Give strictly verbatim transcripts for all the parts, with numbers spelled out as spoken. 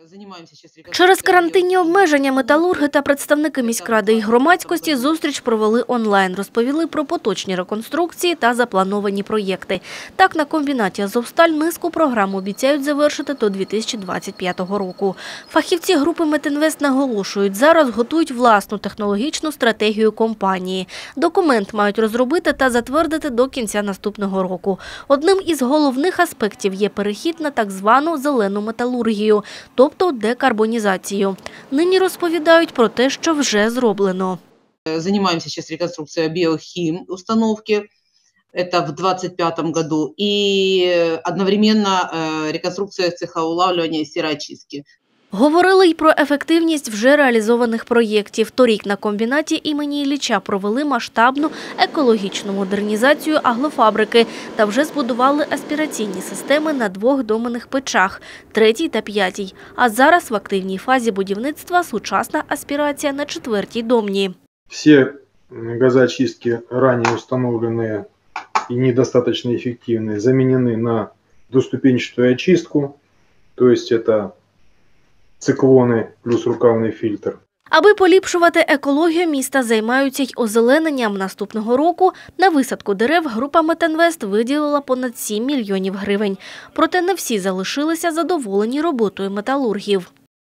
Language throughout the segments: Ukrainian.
Через карантинні обмеження металурги та представники міськради і громадськості зустріч провели онлайн, розповіли про поточні реконструкції та заплановані проєкти. Так, на комбінаті «Азовсталь» низку програм обіцяють завершити до дві тисячі двадцять п'ятого року. Фахівці групи «Метінвест» наголошують, зараз готують власну технологічну стратегію компанії. Документ мають розробити та затвердити до кінця наступного року. Одним із головних аспектів є перехід на так звану «зелену металургію», тобто декарбонізацію. Нині розповідають про те, що вже зроблено. Занимаемся сейчас реконструкцией биохим установки, это в двадцать пятом году, и одновременно реконструкция цеха улавливания и сероочистки. Говорили й про ефективність вже реалізованих проєктів. Торік на комбінаті імені Ілліча провели масштабну екологічну модернізацію аглофабрики та вже збудували аспіраційні системи на двох доменних печах – третій та п'ятій. А зараз в активній фазі будівництва сучасна аспірація на четвертій домні. Всі газоочистки раніше встановлені і недостатньо ефективні замінені на двоступенчату очистку, тобто це циклони плюс рукавний фільтр. Аби поліпшувати екологію міста, займаються й озелененням. Наступного року на висадку дерев група «Метінвест» виділила понад сім мільйонів гривень. Проте не всі залишилися задоволені роботою металургів.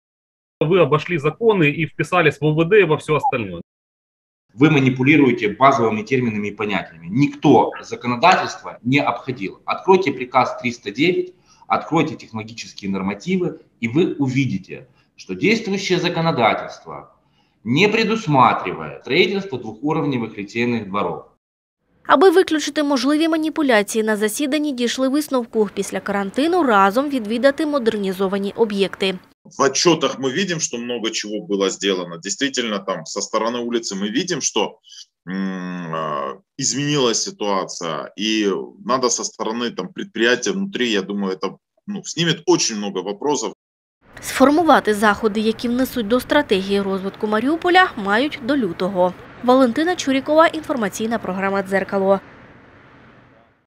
Ви обійшли закони і вписались в ОВД і во все остальное. Вы манипулируете базовыми терминами и понятиями. Никто законодательство не обходил. Откройте приказ триста девять, откройте технологические нормативы, и вы увидите, что действующее законодательство не предусматривает строительство двухуровневых литейных дворов. Аби виключити можливі маніпуляції, на засіданні дійшли висновку після карантину разом відвідати модернізовані об'єкти. В отчетах мы видим, что много чего было сделано. Действительно, там со стороны улицы мы видим, что м- изменилась ситуация. И надо со стороны там, предприятия внутри, я думаю, это ну, снимет очень много вопросов. Сформувати заходи, які внесуть до стратегії розвитку Маріуполя, мають до лютого. Валентина Чурікова, інформаційна програма «Дзеркало».